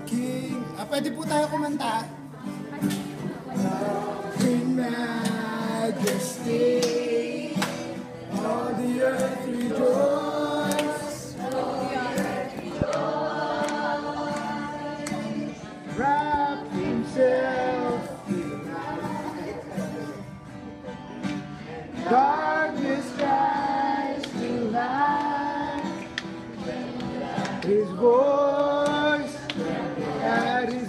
King. Pwede po tayo kumanta. In majesty, all the earth rejoice. Wrap himself in light. Darkness tries to hide. His voice, at his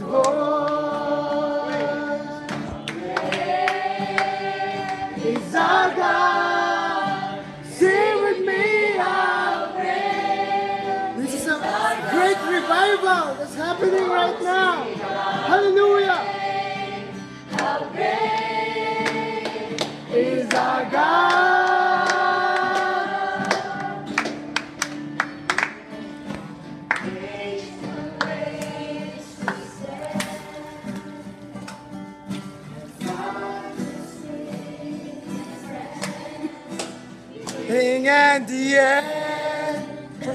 voice, is our God. Sing with me, how great. This is a great revival that's happening right now. Hallelujah. How great is our God. King and the end.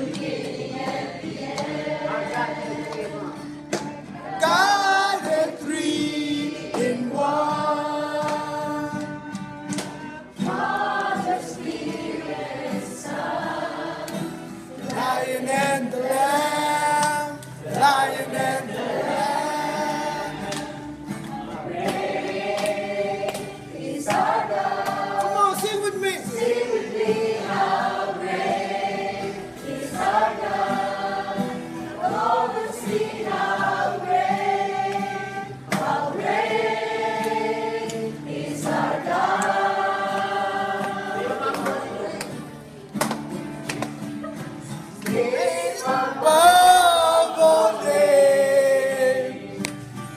God and three in one. Father, Spirit, Son. Lion and the Lamb. Lion and the Lamb. Great is our God. Come on, sing with me. Sing with me. How great is our God. Over the sea, how great is our God. He's above all names.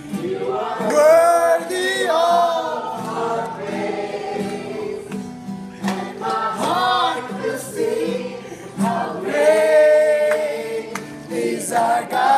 Worthy of our praise. And my heart will sing, how great is our God.